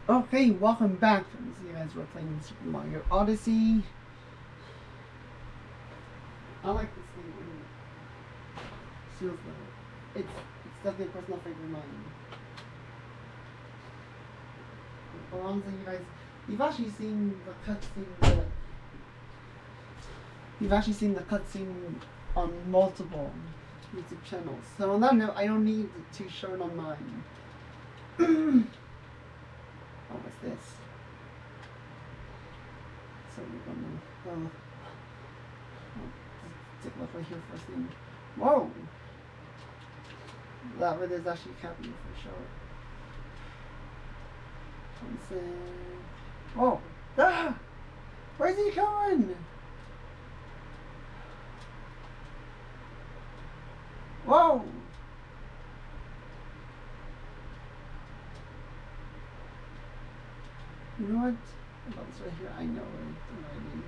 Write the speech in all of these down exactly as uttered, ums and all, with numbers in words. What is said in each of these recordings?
Okay, welcome back. So you guys were playing Super Mario Odyssey. I like this game. Seriously, it's it's definitely a personal favorite of mine. But honestly, you guys, you've actually seen the cutscene. The, you've actually seen the cutscene on multiple YouTube channels. So on that note, I don't need to show it on mine. Oh, what's this? So we're gonna uh, take a look right here first thing. Whoa! That red is actually capping for sure. One sec. Whoa! Ah! Where's he going? Whoa! You know what? About this right here, I know it already.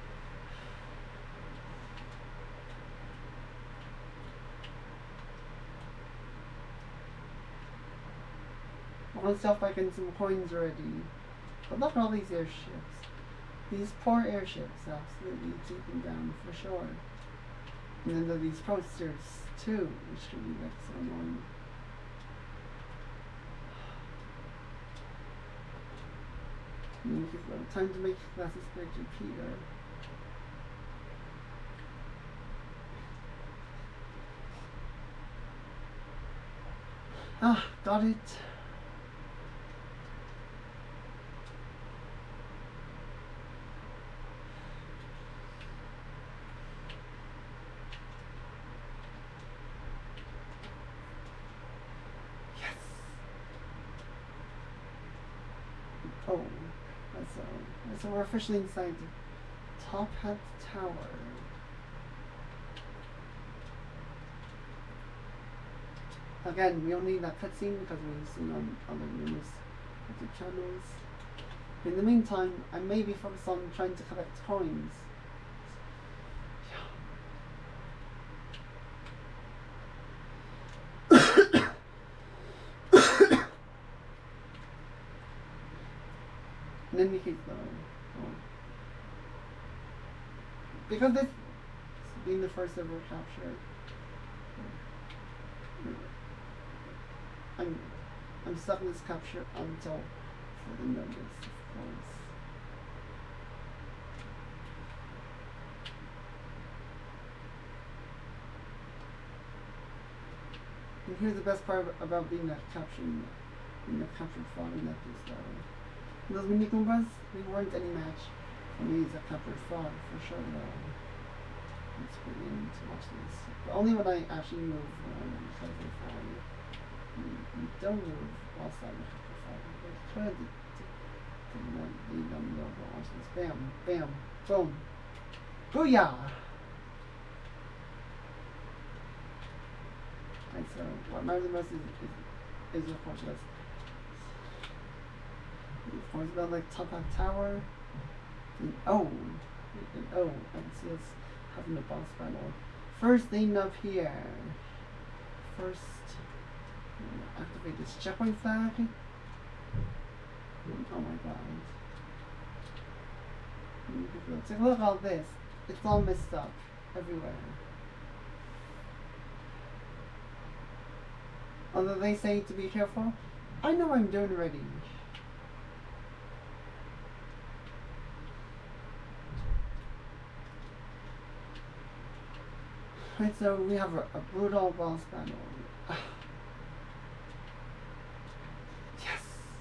I want to start baking some coins already. But look at all these airships. These poor airships absolutely taken down for sure. And then there are these posters too, which can be like so annoying. Time to make classes picture Peter. Ah, got it. Yes. Oh. So, so we're officially inside the Top Hat Tower. Again, we don't need that cutscene because we've seen on other numerous YouTube channels. In the meantime, I may be focused on trying to collect coins. In any case, though, oh. because this being the first ever capture, I'm I'm stuck in this capture until further notice, of course. And here's the best part about being that captured, being a captured frog in that piece, though. Those mini Goombas, they weren't any match for me as a captured frog, for sure, though. It's pretty neat to watch this. But only when I actually move around inside the frog. You, you don't move whilst I'm a captured frog. But try to, to, to not leave them there, but watch this. Bam, bam, boom. Booyah! Right, so what matters the most is, is, is of course, this. Of course, about like Top Hat Tower. And oh, and oh, I can see us having a boss battle. First thing up here. First, activate this checkpoint flag. Oh my god. Take a look at all this. It's all messed up everywhere. Although they say to be careful, I know what I'm doing already. Right, so we have a, a brutal boss battle. Yes!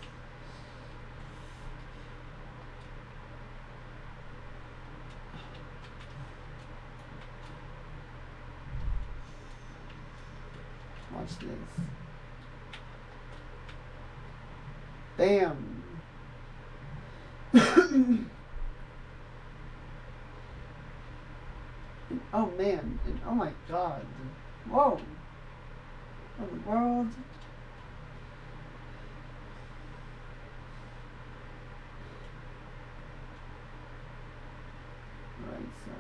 Watch this. Bam! Oh man, and oh my god. Whoa! Oh, the world. Right, so.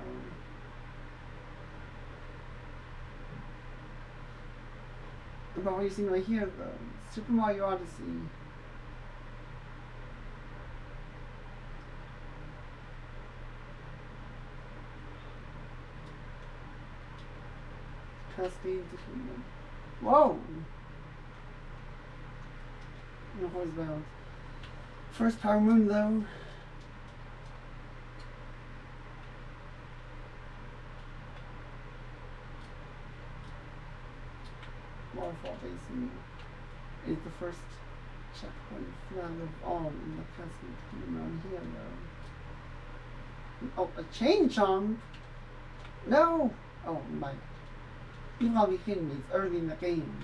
About what you're seeing right here, though. Super Mario Odyssey. Cascade to Kingdom. Whoa! No horse bells. First power moon though. Waterfall Basin is the first checkpoint flag of all in the Cascade Kingdom around here though. Oh, a chain chomp? No! Oh my. You gotta be kidding me, it's early in the game.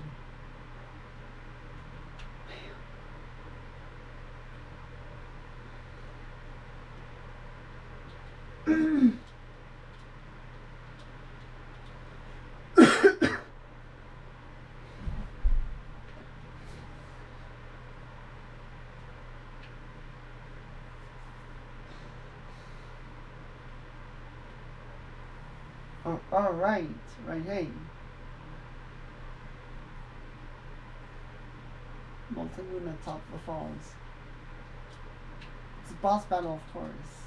Oh, all right, right, hey. Molten Moon at top of the falls. It's a boss battle, of course.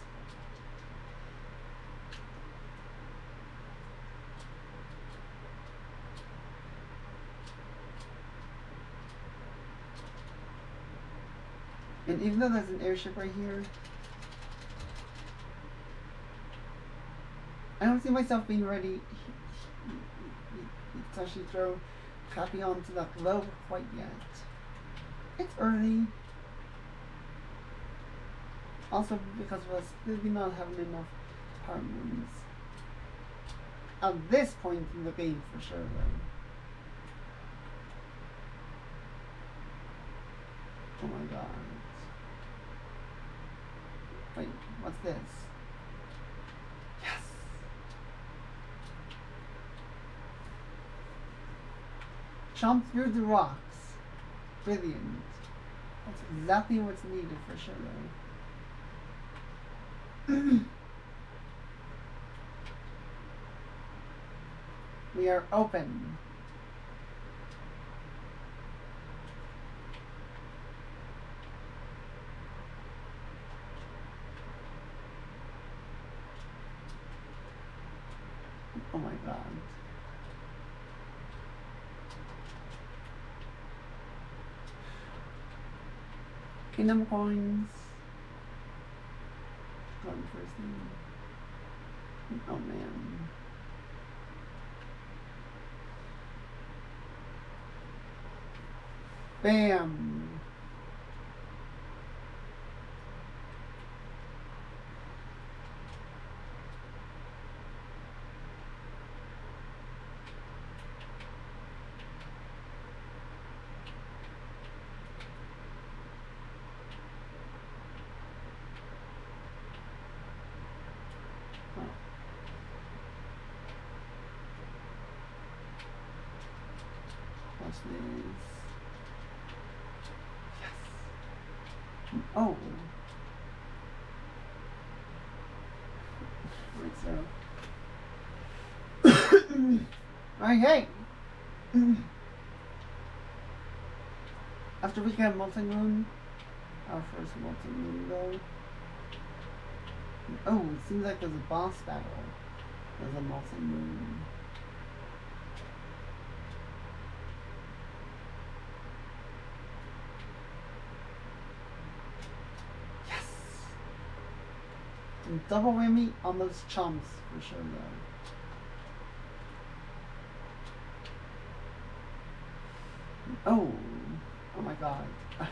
And even though there's an airship right here, I don't see myself being ready to actually throw Cappy onto that globe quite yet. It's early. Also because of us maybe not having enough power moons. At this point in the game for sure though. Oh my god. Wait, what's this? Yes! Jump through the rocks. Brilliant. That's exactly what's needed for sure though. We are open. Oh my god. Kingdom coins. Going first thing. Oh man. Bam! Watch this. Yes. Oh. Right, so. Okay. After we get Molten Moon, our first Molten Moon though. Oh, it seems like there's a boss battle. There's a Molten Moon. Double whammy on those chumps for sure though. Oh, oh my god.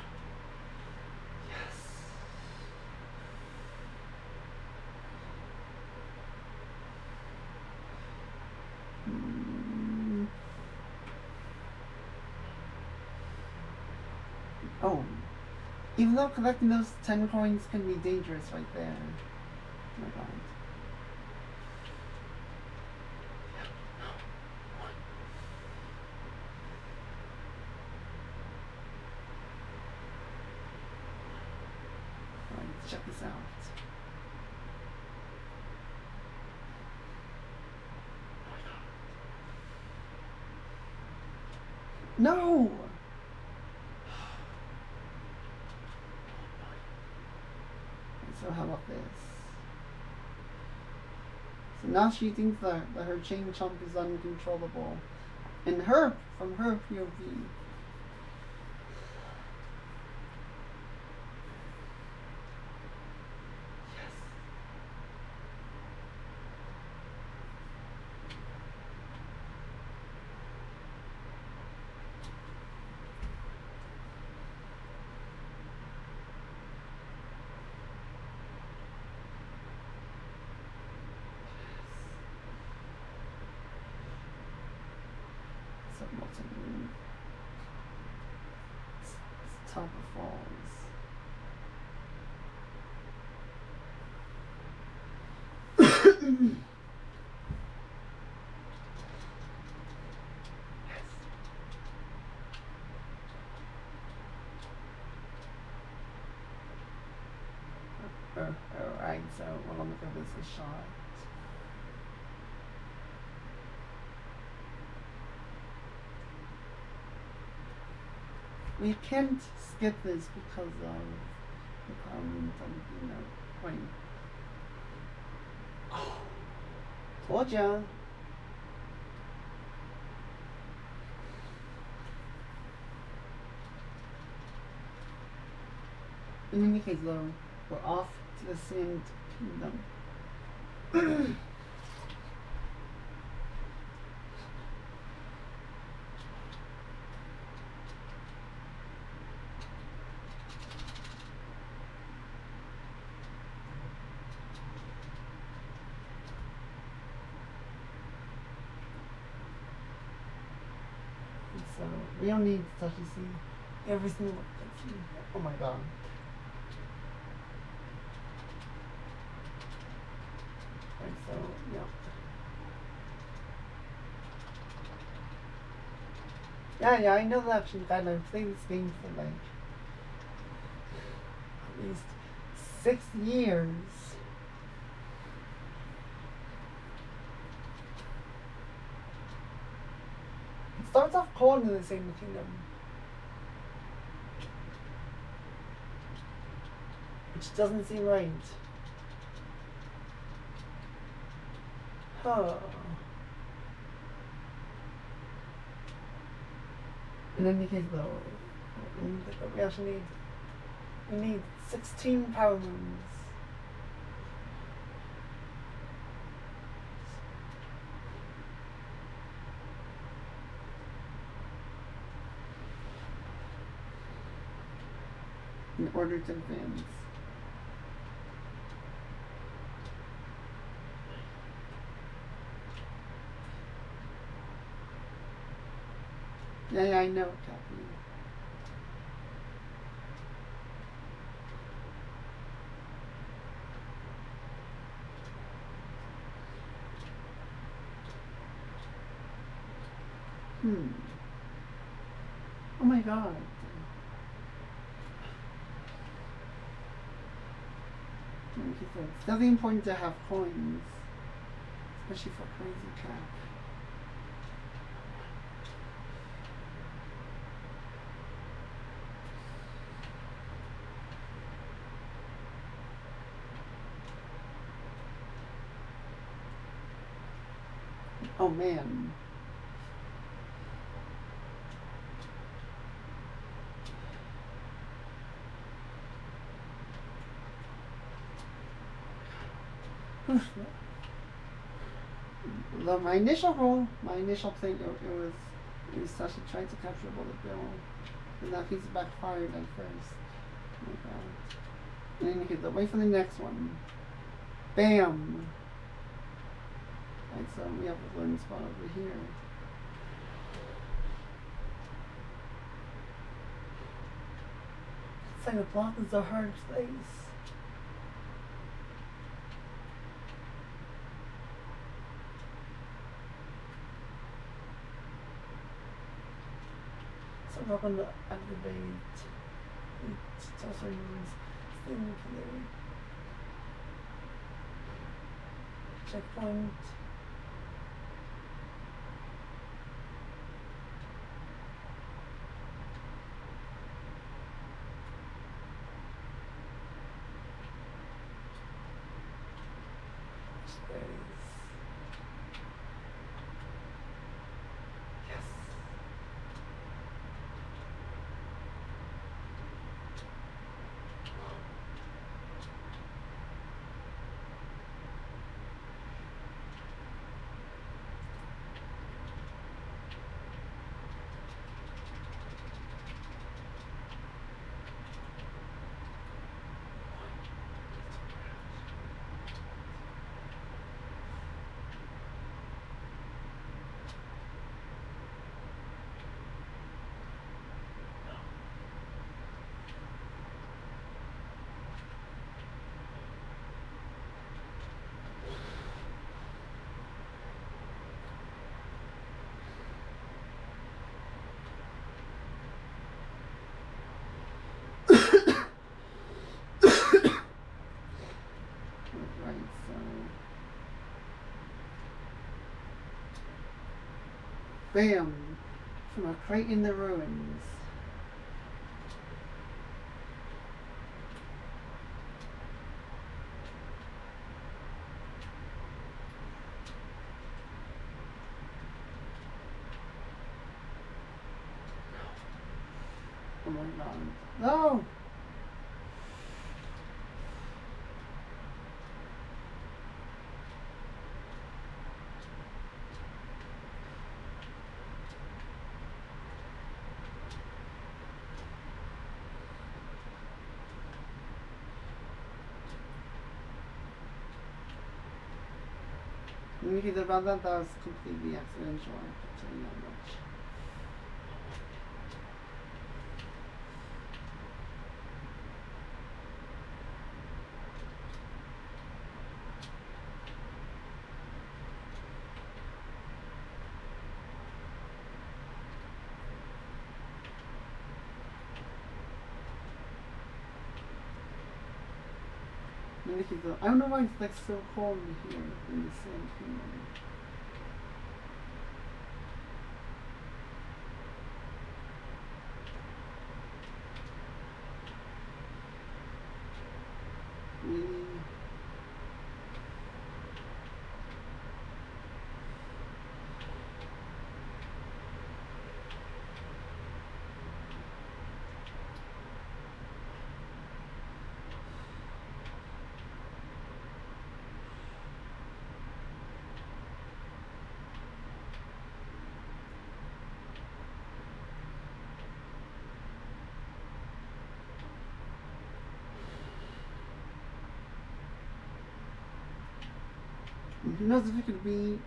Yes. Mm. Oh, even though collecting those ten coins can be dangerous right there. Oh my god. Alright, let's check this out. No! So how about this? So now she thinks that, that her chain chomp is uncontrollable. in her, from her P O V. Molten top of falls. Yes. Oh, alright, so we'll look at this a shot. We can't skip this because of the problems on, you know, point. Oh, told ya. In any case, though, we're off to the Sand Kingdom. So we don't need to touch the sea. Every single one. Oh my god. Right, so yeah. Yeah, yeah, I know the action guide. I've played this game for like at least six years. It starts off cold in the same kingdom, which doesn't seem right. Huh. In any case, though, we actually need we need sixteen power moons. In order to advance. Yeah, yeah, I know, Captain. Hmm. Oh my god. It's definitely important to have coins, especially for crazy cap. Oh man. Well, my initial goal, my initial thing, it, it was, it was actually trying to capture a bullet bill, and that piece backfired at first. Oh my god. And then you get wait for the next one. Bam! Right, so we have a learning spot over here. It's like a block is a hard place. So we're going to activate it also means thing today. Checkpoint. Space. Yes. Bam! From a crate in the ruins. Oh my god. No! Anything about that, that was completely accidental, I can tell you that much. I don't know why it's like so cold here in the sand here. Really? Who knows if it could be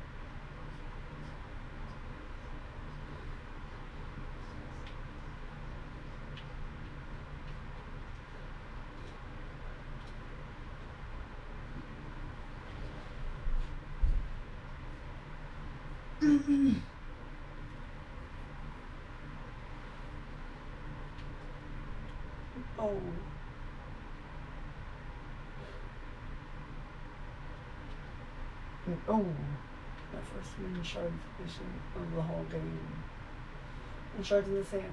oh. Oh, my first win shard mission of the whole game. And shards in the sand.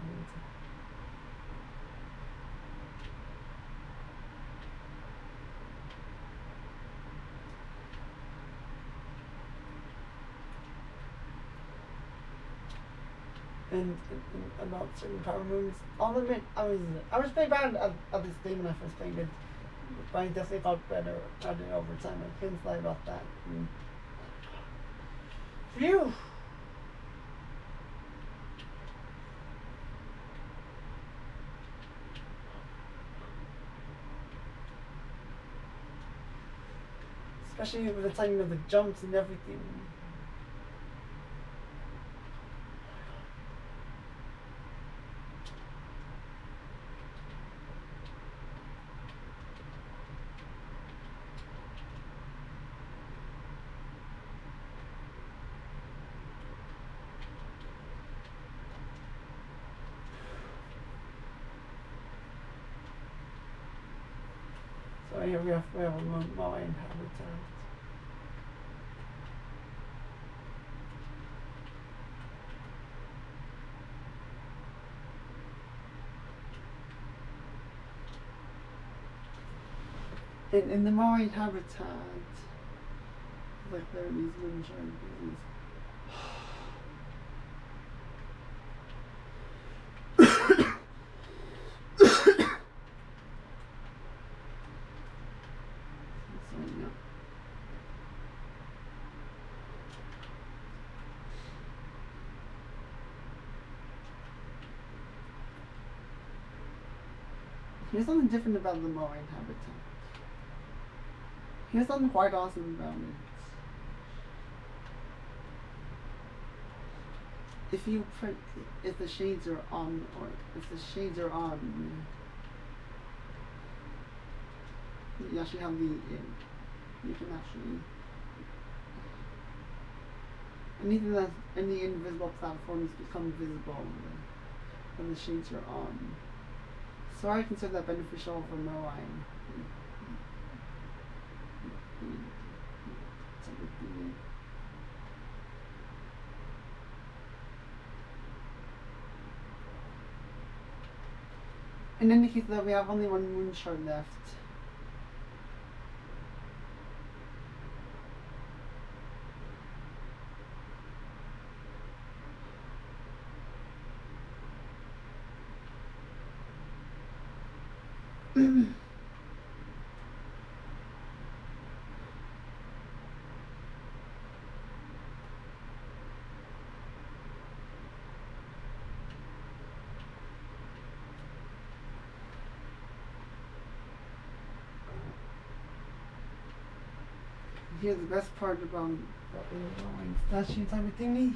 And, and, and about certain power moves. I'll admit, I was I was pretty bad at, at this game when I first played it, but I definitely got better at it over time. I can't lie about that. Mm. Phew! Especially with the timing of the jumps and everything. So here we have, we have a mine habitat. In, in the marine habitat, like there are these wind sharks. Here's something different about the marine habitat. Here's something quite awesome about it. If you print, if the shades are on, or if the shades are on, you actually have the, you can actually, anything that, any invisible platforms become visible when the shades are on. So I consider that beneficial for Moai. In any case, though, we have only one moon shard left. Here's the best part about drawing statue type of thingy.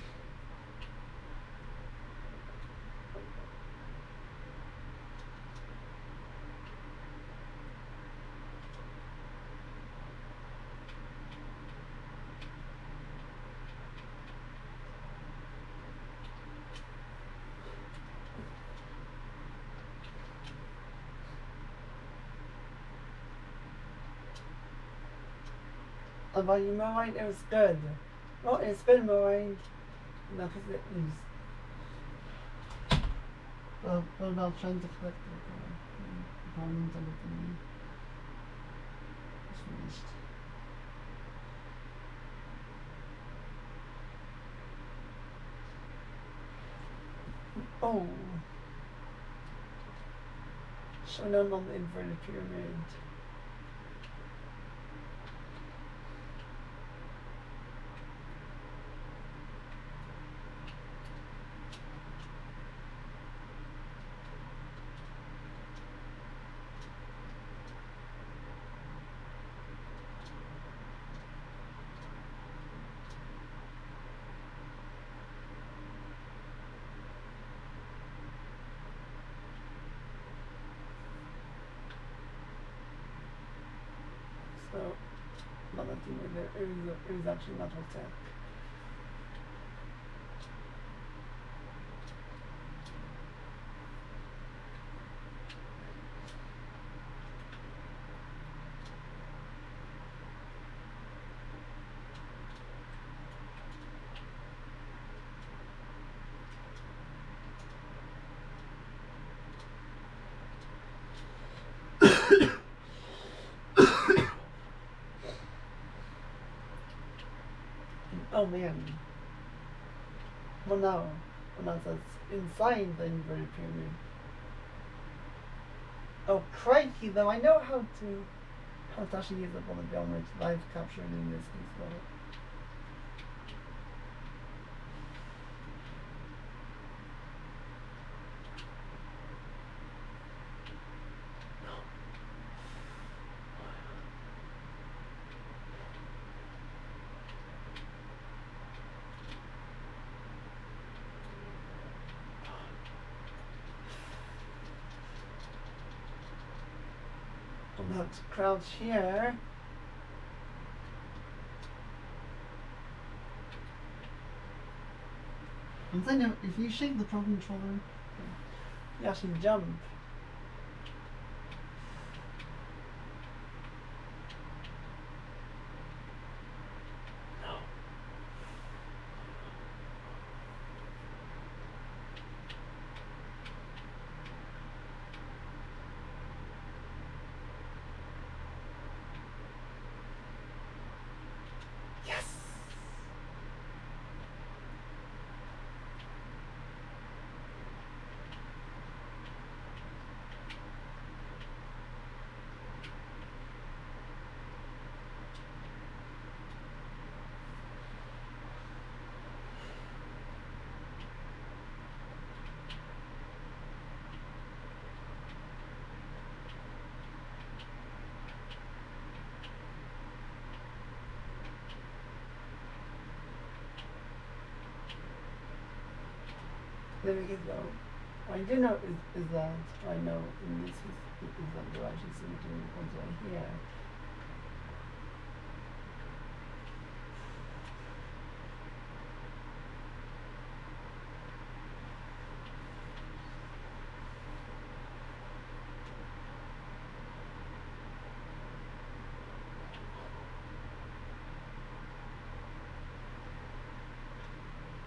About you mowing, it was good. Well, it's good mowing. No, because it is. Well, what about trying to collect the problems and everything? It's finished. Oh. Shown on the inverted pyramid. So, not that thing right there. It was, it was actually not what's that. Oh man. Well no. Well no, so it's inside the inverted pyramid. Oh crikey though, I know how to how to actually use the bullet bill when it's live captured in this case though. I'm going to crouch here. I'm thinking if you shake the Pro Controller, you actually jump. Let me get though. What I do know is, is that I know in this is, is that you're actually seeing the points right here.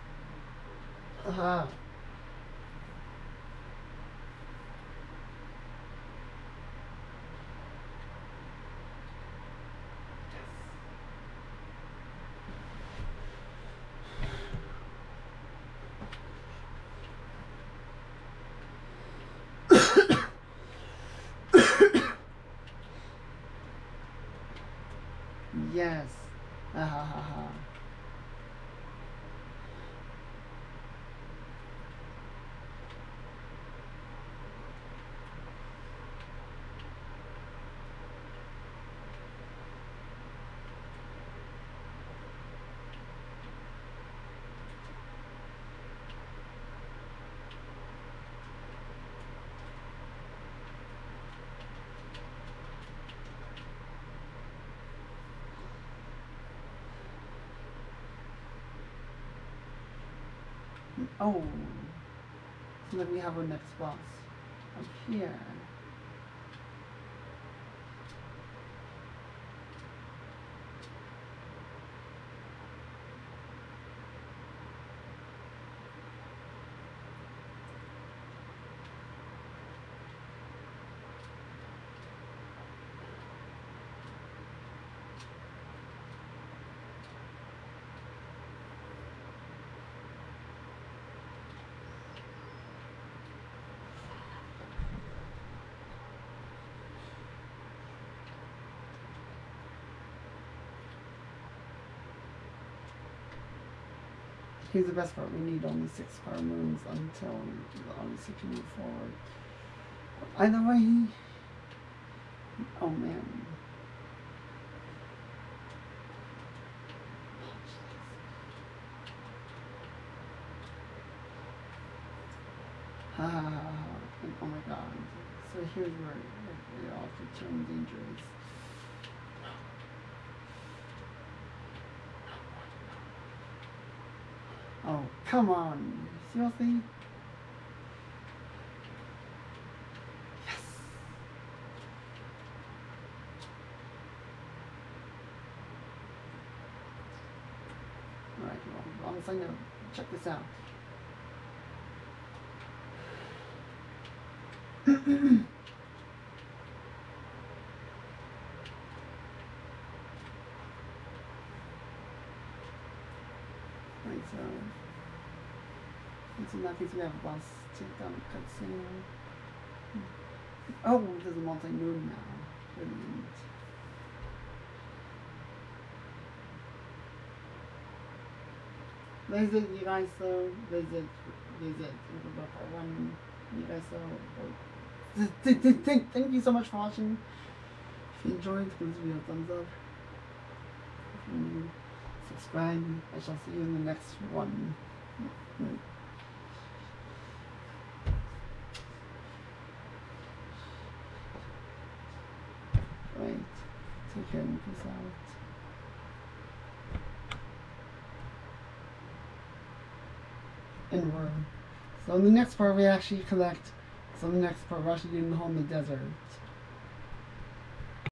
Aha. Yes. Ah ha ha ha. Oh, so then we have our next boss up here. Here's the best part, we need only six power moons until the Odyssey can move forward. Either way, oh man. Ha ha ha ha. Oh my god. So here's where it all could turn dangerous. Oh, come on. Seriously? Yes. Alright, well, on the side note, check this out. Right, so so in that case we have a boss takedown cutscene. Oh, there's a multi-moon now. Brilliant. There's it, you guys, so there's it, there's it. One, you guys, so thank, thank you so much for watching. If you enjoyed, please give me a thumbs up. If you subscribe, I shall see you in the next one. Right, take care and peace out. And we're, so in the next part we actually collect, so in the next part we're actually doing the hole in the desert.